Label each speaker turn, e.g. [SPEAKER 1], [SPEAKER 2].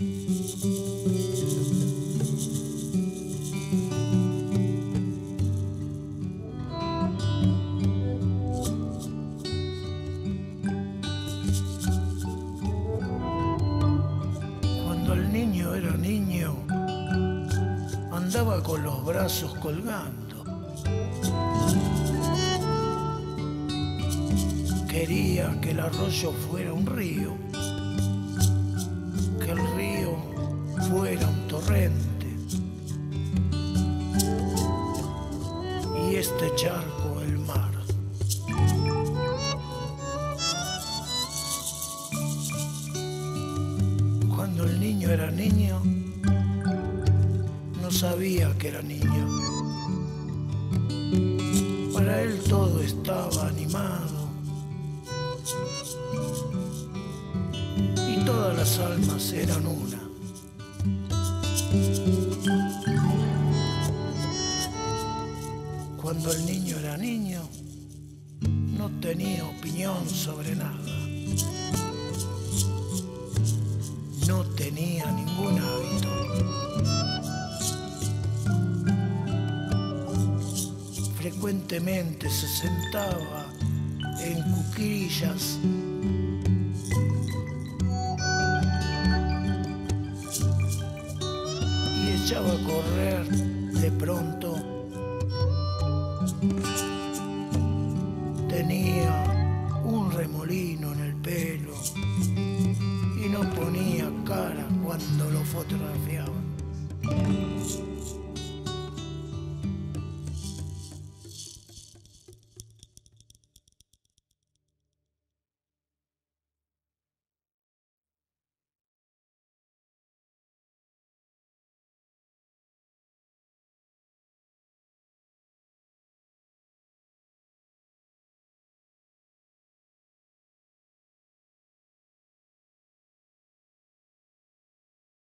[SPEAKER 1] Cuando el niño era niño, andaba con los brazos colgando. Quería que el arroyo fuera un río, que el río fuera un torrente y este charco el mar. Cuando el niño era niño, no sabía que era niño. Para él todo estaba animado y todas las almas eran una. Cuando el niño era niño, no tenía opinión sobre nada. No tenía ningún hábito. Frecuentemente se sentaba en cuclillas y echaba a correr de pronto. Tenía un remolino en el pelo y no ponía cara cuando lo fotografiaban.